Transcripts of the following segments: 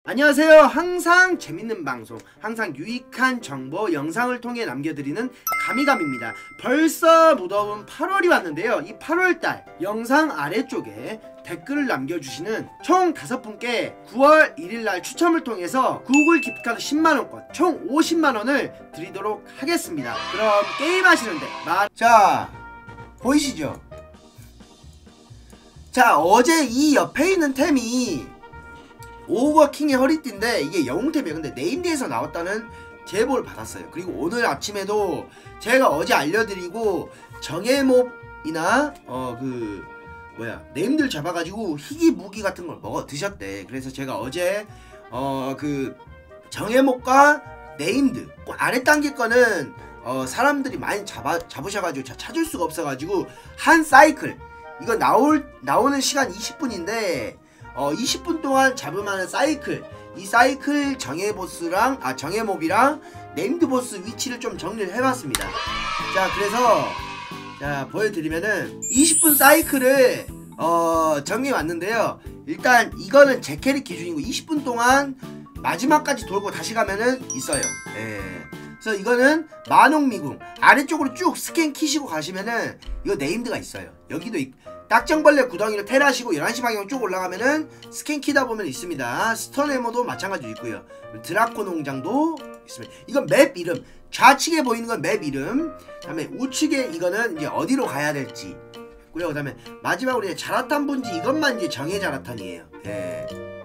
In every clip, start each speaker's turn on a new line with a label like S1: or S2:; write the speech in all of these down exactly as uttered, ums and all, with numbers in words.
S1: 안녕하세요. 항상 재밌는 방송, 항상 유익한 정보 영상을 통해 남겨드리는 가미감입니다. 벌써 무더운 팔월이 왔는데요. 이 팔월달 영상 아래쪽에 댓글을 남겨주시는 총 다섯 분께 구월 일일날 추첨을 통해서 구글 기프트카드 십만원권 총 오십만원을 드리도록 하겠습니다. 그럼 게임 하시는데 마... 자, 보이시죠? 자, 어제 이 옆에 있는 템이 오거킹의 허리띠인데 이게 영웅템이에요. 근데 네임드에서 나왔다는 제보를 받았어요. 그리고 오늘 아침에도 제가 어제 알려드리고 정예몹이나 어 그 뭐야 네임드를 잡아가지고 희귀 무기 같은 걸 먹어 드셨대. 그래서 제가 어제 어 그 정예몹과 네임드 아래 단계 거는 어 사람들이 많이 잡아 잡으셔가지고 찾을 수가 없어가지고 한 사이클 이거 나올 나오는 시간 이십 분인데 어 이십 분 동안 잡을만한 사이클, 이 사이클 정예 보스랑 아 정예몹이랑 네임드 보스 위치를 좀 정리를 해봤습니다. 자, 그래서 자 보여드리면은 이십 분 사이클을 어 정리해 왔는데요. 일단 이거는 제 캐릭 기준이고 이십 분 동안 마지막까지 돌고 다시 가면은 있어요. 예. 그래서 이거는 만옥미궁 아래쪽으로 쭉 스캔 키시고 가시면은 이거 네임드가 있어요. 여기도 있, 딱정벌레 구덩이를 테라시고 열한 시 방향으로 쭉 올라가면은 스캔 키다 보면 있습니다. 스턴해머도 마찬가지로 있고요. 드라코 농장도 있습니다. 이건 맵 이름, 좌측에 보이는 건 맵 이름, 그 다음에 우측에 이거는 이제 어디로 가야 될지 있고요. 그 다음에 마지막으로 이제 자라탄 본지 이것만 이제 정예 자라탄이에요. 예.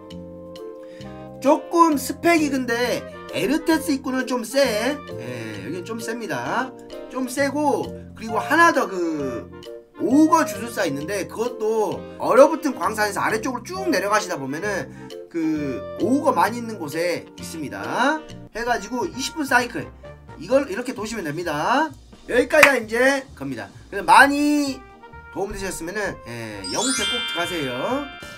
S1: 조금 스펙이 근데 에르테스 입구는 좀 세. 예, 여기는 좀 셉니다. 좀 세고, 그리고 하나 더 그 오거 주술사 있는데 그것도 얼어붙은 광산에서 아래쪽으로 쭉 내려가시다 보면은 그 오거 많이 있는 곳에 있습니다. 해가지고 이십 분 사이클 이걸 이렇게 도시면 됩니다. 여기까지가 이제 겁니다. 그래서 많이 도움되셨으면은 예, 영웅템 꼭 들어가세요.